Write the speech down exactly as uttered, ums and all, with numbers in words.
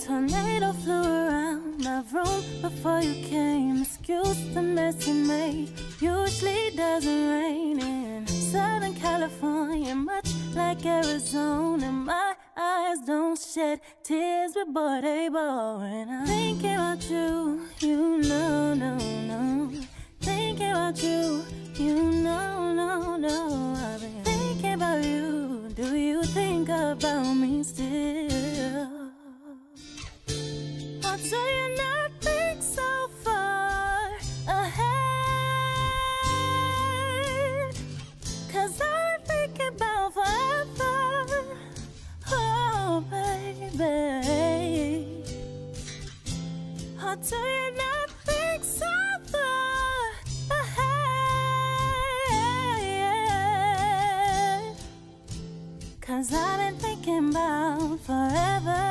tornado flew around my room before you came. Excuse the mess it made. Usually doesn't rain in Southern California, much like Arizona. My eyes don't shed tears, but boy, they bore. And I'm thinking about you, you know, no, no. Thinking about you, you know, no, no. I've been thinking about you. Do you think about me still? Or do you not think so far ahead? Cause I'm thinking about forever. Oh, baby. Or do you not think so far ahead? Cause I've been thinking about forever.